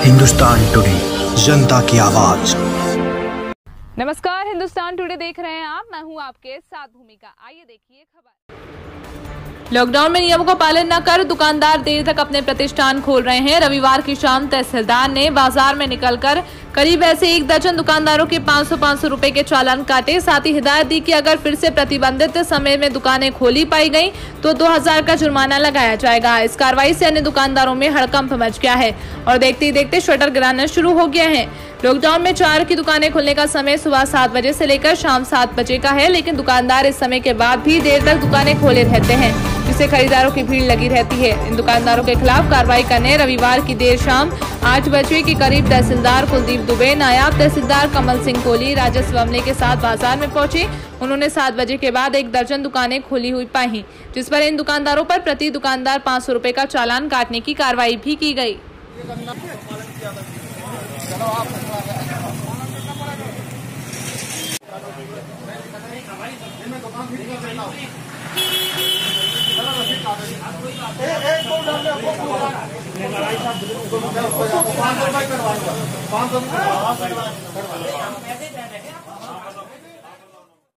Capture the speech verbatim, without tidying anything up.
Hindustan today, जनता की आवाज। नमस्कार, हिंदुस्तान टुडे देख रहे हैं आप। मैं हूं आपके साथ भूमिका। आइए देखिए खबर। लॉकडाउन में नियमों का पालन न कर दुकानदार देर तक अपने प्रतिष्ठान खोल रहे हैं। रविवार की शाम तहसीलदार ने बाजार में निकलकर करीब ऐसे एक दर्जन दुकानदारों के पाँच सौ पाँच सौ रुपए के चालान काटे। साथ ही हिदायत दी कि अगर फिर से प्रतिबंधित समय में दुकानें खोली पाई गई तो दो हजार का जुर्माना लगाया जाएगा। इस कार्रवाई से अन्य दुकानदारों में हड़कंप मच गया है और देखते ही देखते शटर गिराना शुरू हो गया है। लॉकडाउन में चार की दुकानें खुलने का समय सुबह सात बजे से लेकर शाम सात बजे का है, लेकिन दुकानदार इस समय के बाद भी देर तक दुकानें खोले रहते हैं, जिससे खरीदारों की भीड़ लगी रहती है। इन दुकानदारों के खिलाफ कार्रवाई करने रविवार की देर शाम आठ बजे के करीब तहसीलदार कुलदीप दुबे, नायब तहसीलदार कमल सिंह कोहली राजस्व अमले के साथ बाजार में पहुंचे। उन्होंने सात बजे के बाद एक दर्जन दुकानें खुली हुई पाई, जिस पर इन दुकानदारों पर प्रति दुकानदार पाँच सौ रुपए का चालान काटने की कार्रवाई भी की गयी। पाँच सौ